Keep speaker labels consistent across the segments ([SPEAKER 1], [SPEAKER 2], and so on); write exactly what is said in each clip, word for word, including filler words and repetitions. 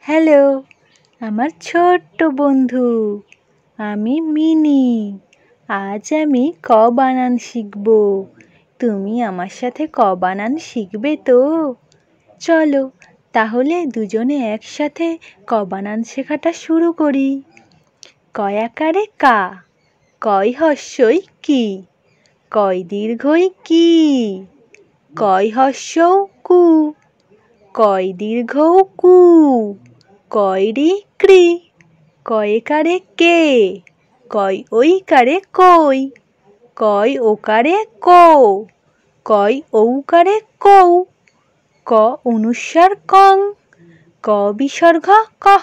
[SPEAKER 1] Hello আমার ছোট্ট বন্ধু, আমি মিনি। আজ আমি ক বানান শিখব। তুমি আমার সাথে ক বানান শিখবে তো? চলো তাহলে দুজনে একসাথে ক বানান শেখাটা শুরু করি। কয়াকারে কা, কয় হর্ষই কি, কয় দীর্ঘই কি, কয় হর্ষৌ কু, কয় দীর্ঘৌ কু, কয় রি কৃ, কয়কারে কে, কয় ঐকারে কই, কয় ওকারে কৌ, কয় ঔকারে কৌ, ক অনুস্বার কং, ক বিসর্গ কঃ।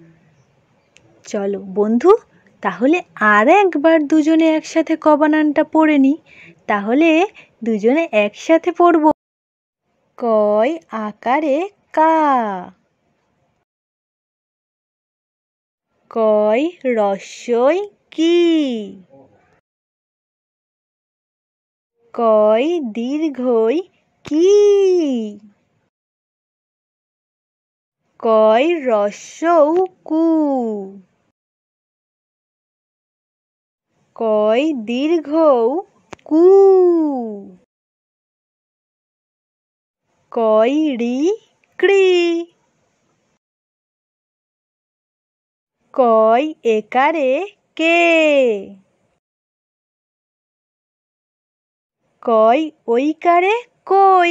[SPEAKER 1] চলো বন্ধু তাহলে আর একবার দুজনে একসাথে ক বানানটা পড়ে নি। তাহলে দুজনে একসাথে পড়ব। কয় আকারে কা, কয় রস্যই কি, কয় দীর্ঘই কি, কয় রস্যৌ কু, কয় দীর্ঘৌ কু, কয় রি কৃ, কয় একারে কে, কয় ঐকারে কই,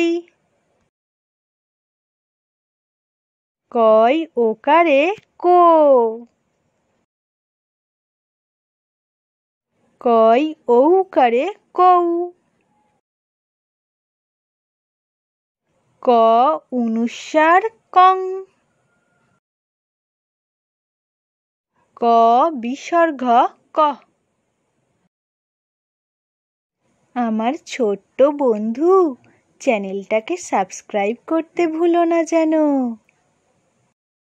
[SPEAKER 1] কয় ওকারে কো, কয় ঔকারে কৌ, ক অনুস্বার কং, ক বিসর্গ কঃ। আমার ছোট্ট বন্ধু, চ্যানেলটাকে সাবস্ক্রাইব করতে ভুলো না যেন।